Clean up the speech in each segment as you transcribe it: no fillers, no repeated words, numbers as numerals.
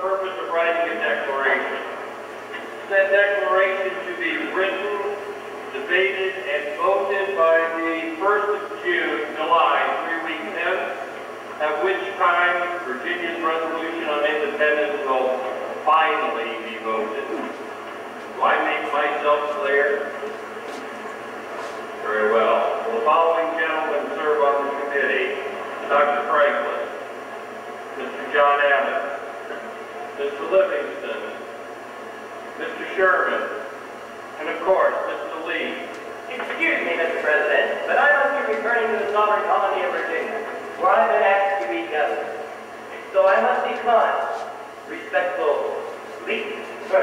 purpose of writing a declaration. Said declaration to be written, debated, and voted by the 1st of July, 3 weeks hence, at which time Virginia's resolution on independence will finally be voted. Do I make myself clear? Very well. Will the following gentlemen serve on the committee? Dr. Franklin, Mr. John Abbott, Mr. Livingston, Mr. Sherman, and of course, Mr. Lee. Excuse me, Mr. President, but I must be returning to the sovereign colony of Virginia, where I've been asked to be governor. So I must decline. Respectful, Lee.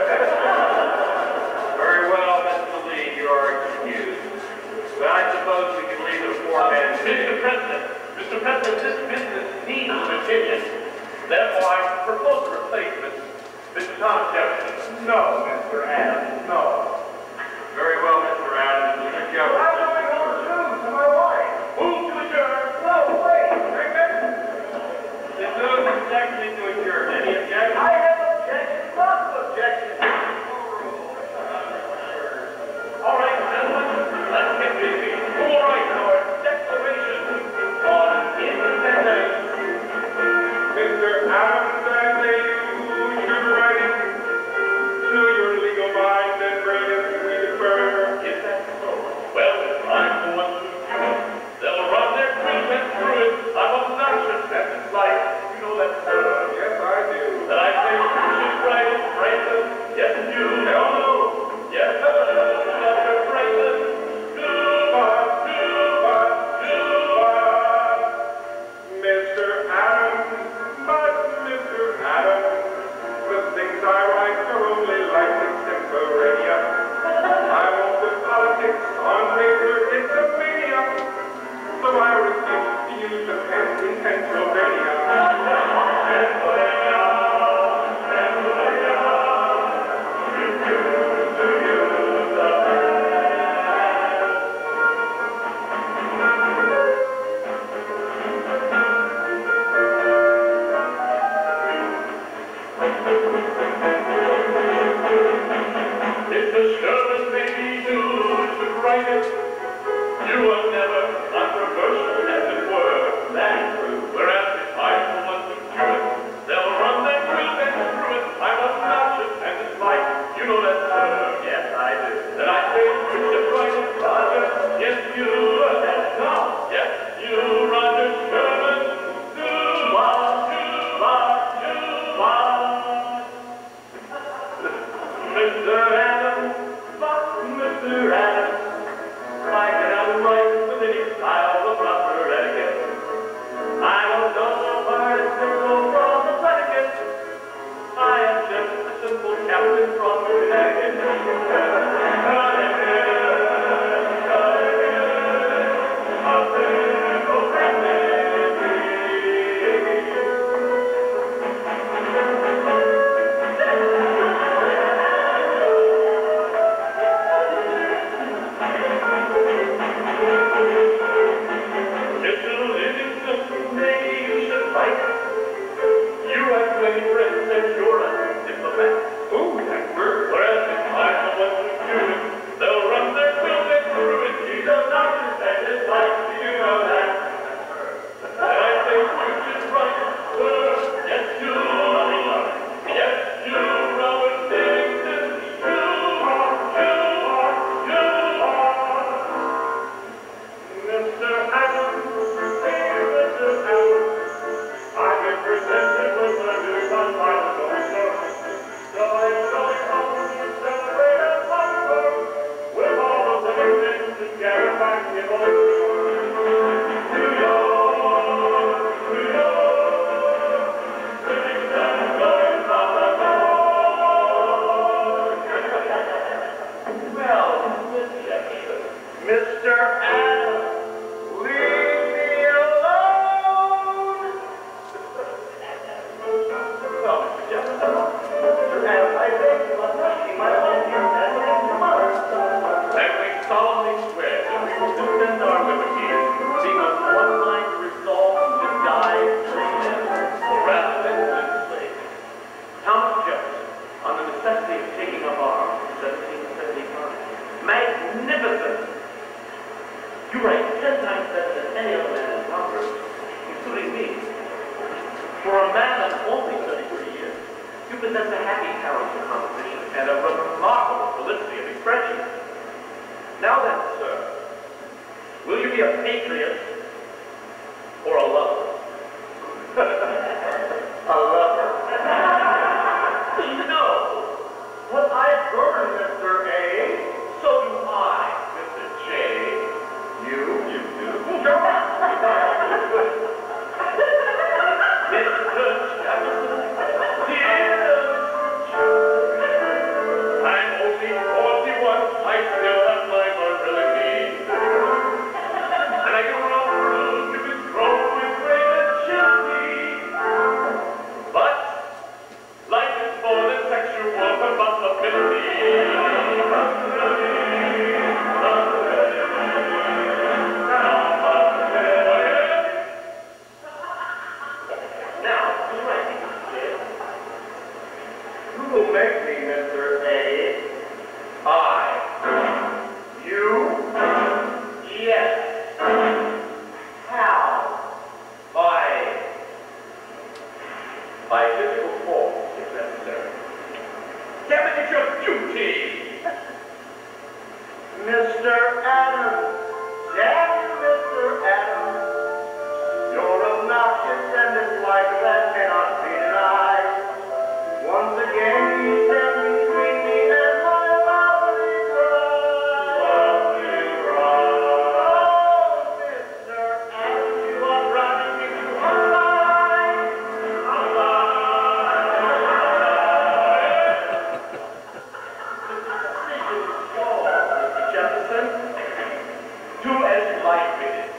Very well, Mr. Lee, you are excused. But I suppose we can leave it a four-man Mr. President, this business needs Virginia. Therefore, I propose a replacement. Mr. Thomas Jefferson. No, Mr. Adams, no. Very well, Mr. Adams. Mr. Jefferson. I'm going home too, to my wife. Move to adjourn. No, wait. The move is seconded to adjourn. Any objections? I have objections, lots of objections. All right, gentlemen, let's get busy. All right, our declaration on independence. Mr. Adams, I say you should write it to your legal mind and bring it to me to firm. Is that so? Well, I'm going to possess a happy talent for composition and a remarkable felicity of expression. Now then, sir, will you be a patriot or a lover? A lover. No. What I burn, Mr. A, so do I, Mr. J. You do. Mr. Jefferson, dear I'm only 41. I still have my virility. And I can run through to be thrown with great agility. But life is more than sexual compatibility. Now, who's right? Who will make me Mr. A? I. You? Yes. How? By physical force, if necessary. Damn it, your beauty! Mr. Adams. Damn you, Mr. Adams. You're obnoxious and disliked that cannot be denied. Once again, you stand between me and my lovely bride. Lovely bride. Oh, Mr. Adams, you are driving me to a lie. A lie. Decision is yours, Mr. Jefferson. Do as you like with it.